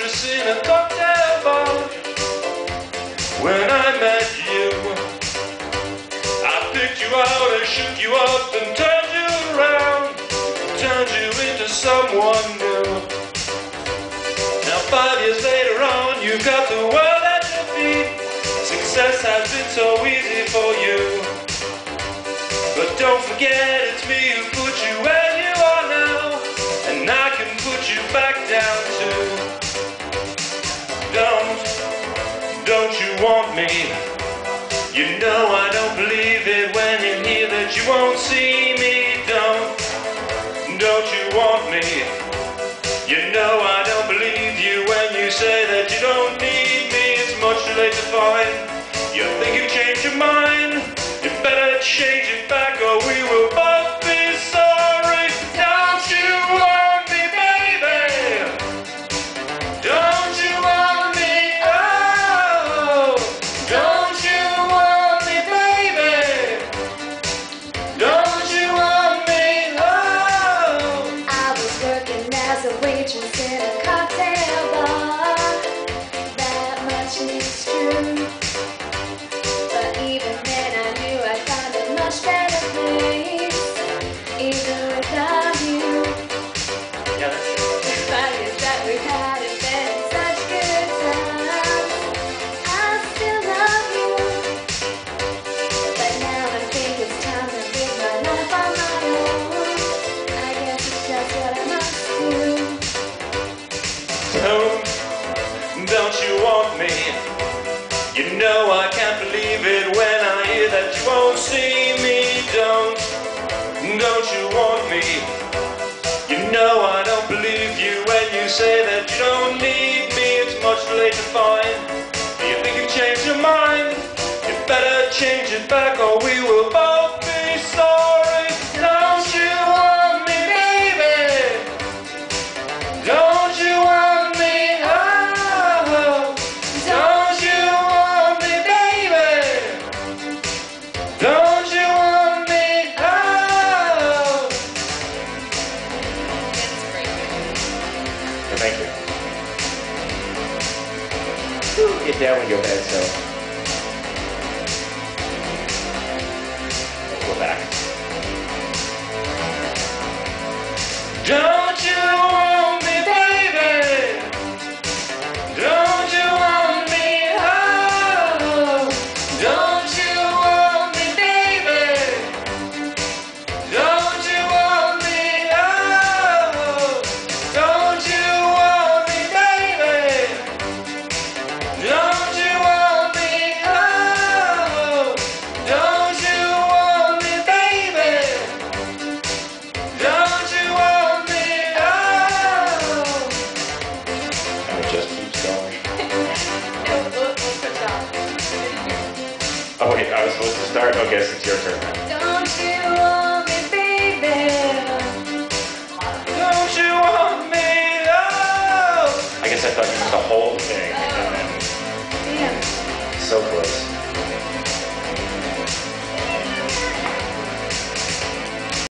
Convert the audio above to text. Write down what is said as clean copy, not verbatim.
waitress in a cocktail bar. When I met you, I picked you out and shook you up and turned you around, turned you into someone new. Now 5 years later on, you've got the world at your feet. Success has been so easy for you. But don't forget, it's me who put you where you are now, and I can put you back down too. Don't you want me? You know I don't believe it when you hear that you won't see me. Don't you want me? You know I don't believe you when you say that you don't need me. It's much too late to find. You think you've changed your mind? You better change it back or we will both be sorry. Don't you want me, baby? Don't you want me? Oh, don't you want me, baby? Don't you want me? Oh. I was working as a waitress in a cocktail bar. That much is true. But even then I knew I'd find a much better place, even without you. Yeah, that's it. The 5 years that we've had have been such good times. I still love you, but now I think it's time to live my life on my own. I guess it's just what I must do. Don't you want me? You know I can't believe it when I hear that you won't see me. Don't you want me? You know I don't believe you when you say that you don't need me. It's much too late to find. Do you think you've changed your mind? You better change it back or we will both be sorry. Don't you want me, baby? Don't you want me? Oh, don't you want me, baby? Don't you want me? Oh. Thank you. Get down with your head, so. Go back. Don't you want me, baby? Don't you want me? Oh, don't you want me, baby? Don't you want me? Oh, don't you want me, baby? Don't you want me? Oh, don't you want me, baby? Don't you want me? Oh. And it just keeps going. No, we'll push off. Oh wait, I was supposed to start? Oh, guess it's your turn now.